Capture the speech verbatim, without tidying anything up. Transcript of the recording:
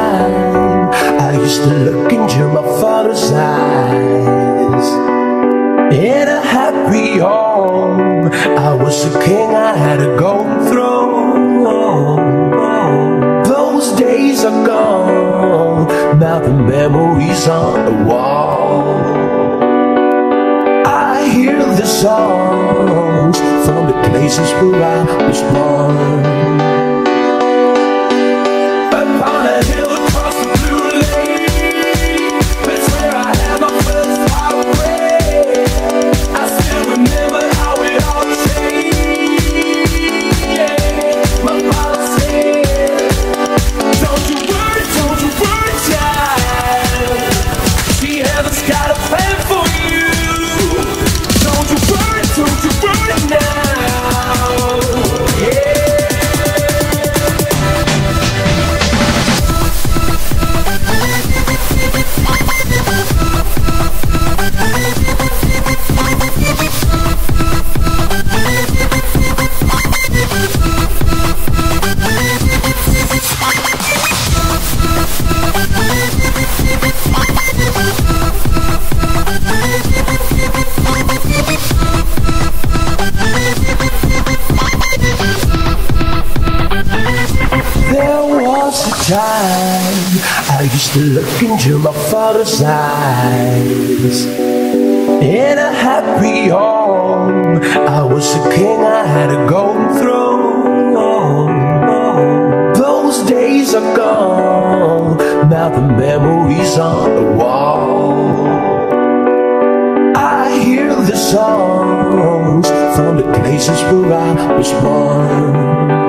time I used to look into my father's eyes. In a happy home, I was a king, I had a golden throne. Those days are gone, now the memories on the wall. I hear the songs from the places where I was born. Upon a hill across the blue lake, that's where I had my first heartbreak. I still remember how it all changed. My father said, don't you worry, don't you worry, child. She has got a plan for you. Don't you worry, don't you worry now. Yeah. There was a time I used to look into my father's eyes. In a happy home, I was a king, I had a golden throne. Those days are gone, now the memories on the wall. I hear the songs from the places where I was born.